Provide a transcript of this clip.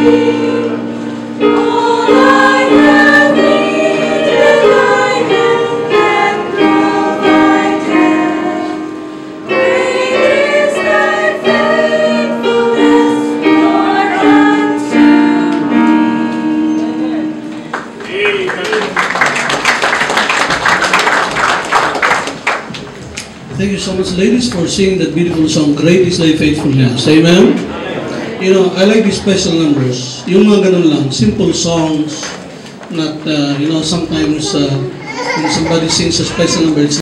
Thank you so much, ladies, for singing that beautiful song, Great is Thy Faithfulness. Amen? You know, I like these special numbers. Yung mga ganun lang, simple songs, not, you know, sometimes when somebody sings a special number, it's